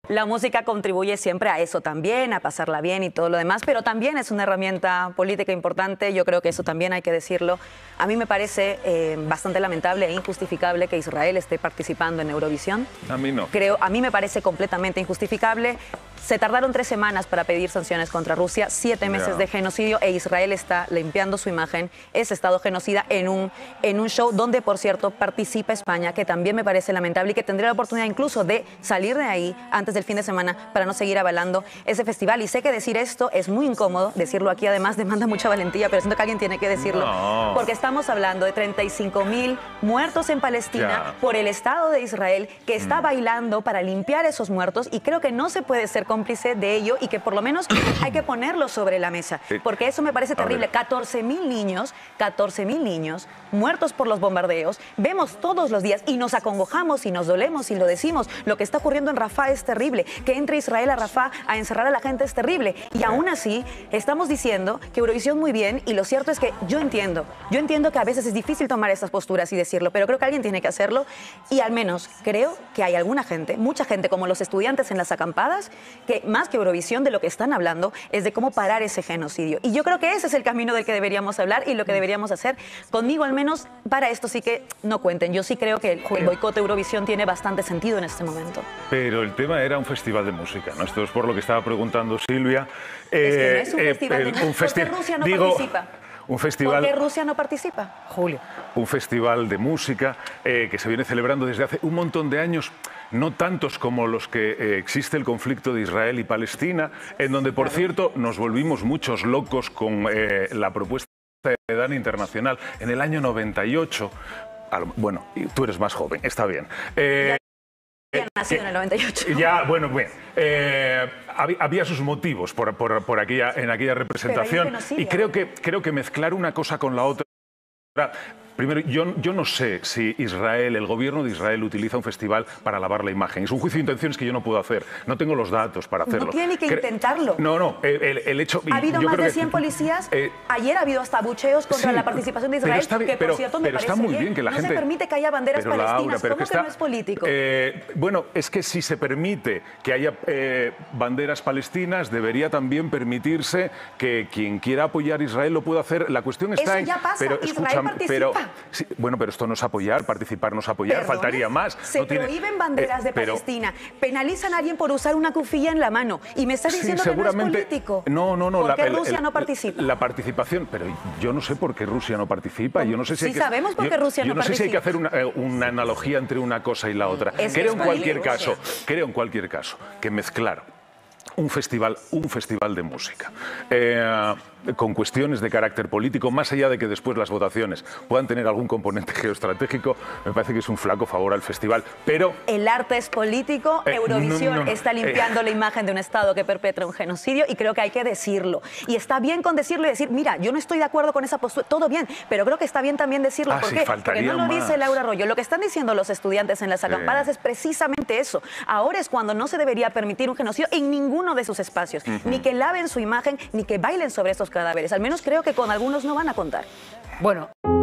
La música contribuye siempre a eso también, a pasarla bien y todo lo demás, pero también es una herramienta política importante, yo creo que eso también hay que decirlo. A mí me parece bastante lamentable e injustificable que Israel esté participando en Eurovisión. A mí no. A mí me parece completamente injustificable. Se tardaron 3 semanas para pedir sanciones contra Rusia, 7 meses de genocidio, e Israel está limpiando su imagen, ese Estado genocida, en un show donde, por cierto, participa España, que también me parece lamentable y que tendría la oportunidad incluso de salir de ahí antes del fin de semana para no seguir avalando ese festival. Y sé que decir esto es muy incómodo, decirlo aquí además demanda mucha valentía, pero siento que alguien tiene que decirlo, porque estamos hablando de 35.000 muertos en Palestina por el Estado de Israel, que está bailando para limpiar esos muertos, y creo que no se puede ser cómplice de ello y que por lo menos hay que ponerlo sobre la mesa, porque eso me parece terrible. 14.000 niños muertos por los bombardeos, vemos todos los días y nos acongojamos y nos dolemos y lo decimos. Lo que está ocurriendo en Rafah es terrible, que entre Israel a Rafah a encerrar a la gente es terrible, y aún así estamos diciendo que Eurovisión muy bien, y lo cierto es que yo entiendo que a veces es difícil tomar estas posturas y decirlo, pero creo que alguien tiene que hacerlo, y al menos creo que hay alguna gente, mucha gente, como los estudiantes en las acampadas, que más que Eurovisión de lo que están hablando es de cómo parar ese genocidio, y yo creo que ese es el camino del que deberíamos hablar y lo que deberíamos hacer. Conmigo al menos para esto sí que no cuenten. Yo sí creo que el boicot a Eurovisión tiene bastante sentido en este momento. Pero el tema era un festival de música, ¿no? Esto es por lo que estaba preguntando Silvia. Es que no es un festival de música. ¿Por qué Rusia no participa? Un festival, ¿por qué Rusia no participa, Julio? Un festival de música que se viene celebrando desde hace un montón de años, no tantos como los que existe el conflicto de Israel y Palestina, en donde, por cierto, nos volvimos muchos locos con la propuesta de Dana Internacional en el año 98. Bueno, tú eres más joven, está bien. Ya nacido en el 98. Ya, bueno, bien. Había sus motivos en aquella representación, y creo que mezclar una cosa con la otra. Primero, yo no sé si el gobierno de Israel utiliza un festival para lavar la imagen. Es un juicio de intenciones que yo no puedo hacer. No tengo los datos para hacerlo. No tiene ni que intentarlo. No, el hecho... Ha habido más de 100 policías. Ayer ha habido hasta abucheos contra la participación de Israel, que por cierto me parece está muy bien que la gente... No se permite que haya banderas palestinas. ¿Cómo que no es político? Bueno, es que si se permite que haya banderas palestinas, debería también permitirse que quien quiera apoyar a Israel lo pueda hacer. La cuestión está Eso ya pasa. Pero, Israel participa. Sí, bueno, pero esto no es apoyar, participar no es apoyar, faltaría más. Se prohíben banderas de Palestina, penalizan a alguien por usar una cufilla en la mano, y me estás diciendo que no es político. No. ¿Por qué Rusia no participa? La participación, pero yo no sé por qué Rusia no participa. Yo no sé si sabemos por qué Rusia no participa. Yo no sé si hay que hacer una analogía entre una cosa y la otra. Creo en cualquier caso que mezclar un festival de música con cuestiones de carácter político, más allá de que después las votaciones puedan tener algún componente geoestratégico, me parece que es un flaco favor al festival. Pero el arte es político, Eurovisión está limpiando la imagen de un Estado que perpetra un genocidio, y creo que hay que decirlo. Y está bien con decirlo y decir, mira, yo no estoy de acuerdo con esa postura, todo bien, pero creo que está bien también decirlo. ¿Por qué? Porque no lo dice Laura Arroyo. Lo que están diciendo los estudiantes en las acampadas es precisamente eso. Ahora es cuando no se debería permitir un genocidio en ninguno de sus espacios, ni que laven su imagen, ni que bailen sobre estos cadáveres. Al menos creo que con algunos no van a contar. Bueno.